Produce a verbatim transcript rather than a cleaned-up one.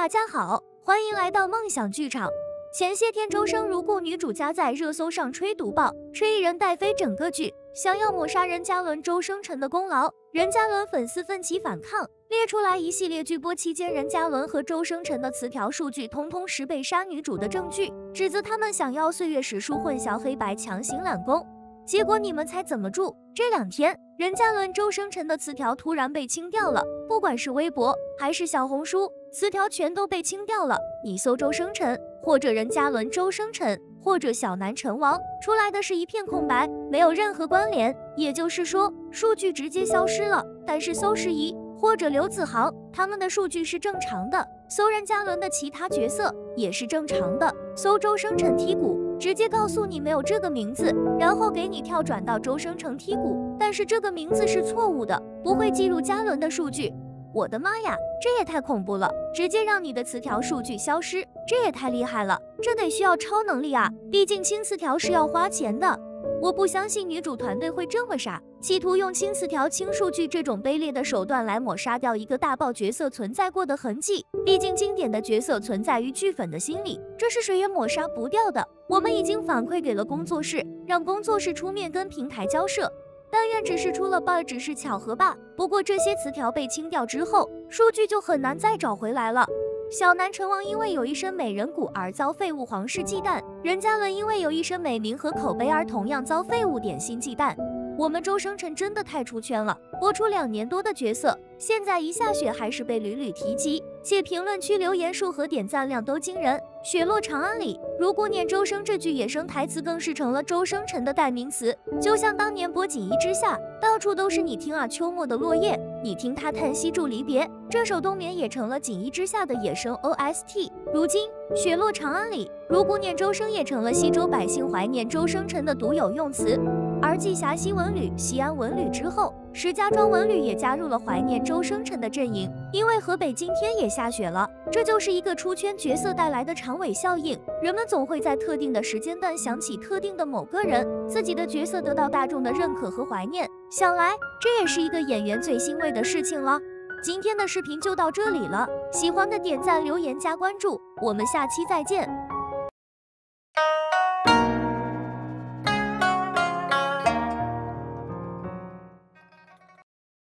大家好，欢迎来到梦想剧场。前些天周生如故女主家在热搜上吹毒爆，吹一人带飞整个剧，想要抹杀任嘉伦周生辰的功劳。任嘉伦粉丝奋起反抗，列出来一系列剧播期间任嘉伦和周生辰的词条数据通通是被杀女主的证据，指责他们想要岁月史书混淆黑白，强行揽功。结果你们猜怎么住？这两天任嘉伦周生辰的词条突然被清掉了，不管是微博还是小红书，词条全都被清掉了。你搜周生辰或者任嘉伦周生辰或者小南成王，出来的是一片空白，没有任何关联，也就是说数据直接消失了。但是搜时宜或者刘子豪他们的数据是正常的，搜任嘉伦的其他角色也是正常的，搜周生辰剔骨直接告诉你没有这个名字，然后给你跳转到周生辰剔骨，但是这个名字是错误的，不会计入嘉伦的数据。我的妈呀，这也太恐怖了，直接让你的词条数据消失，这也太厉害了，这得需要超能力啊，毕竟清词条是要花钱的。我不相信女主团队会这么傻，企图用清词条清数据这种卑劣的手段来抹杀掉一个大爆角色存在过的痕迹。毕竟经典的角色存在于剧粉的心里，这是谁也抹杀不掉的。我们已经反馈给了工作室，让工作室出面跟平台交涉。但愿只是出了 bug 只是巧合吧。不过这些词条被清掉之后，数据就很难再找回来了。小南成王因为有一身美人骨而遭废物皇室忌惮，任嘉伦因为有一身美名和口碑而同样遭废物点心忌惮。我们周生辰真的太出圈了，播出两年多的角色，现在一下雪还是被屡屡提及，且评论区留言数和点赞量都惊人。雪落长安里，如果念周生这句野生台词更是成了周生辰的代名词，就像当年播锦衣之下，到处都是你听啊秋末的落叶，你听他叹息祝离别，这首冬眠也成了锦衣之下的野生 O S T。如今雪落长安里，如果念周生也成了西周百姓怀念周生辰的独有用词。而继峡西文旅、西安文旅之后，石家庄文旅也加入了怀念周生辰的阵营，因为河北今天也下雪了，这就是一个出圈角色带来的长尾效应。人们总会在特定的时间段想起特定的某个人，自己的角色得到大众的认可和怀念，想来这也是一个演员最欣慰的事情了。今天的视频就到这里了，喜欢的点赞、留言、加关注，我们下期再见。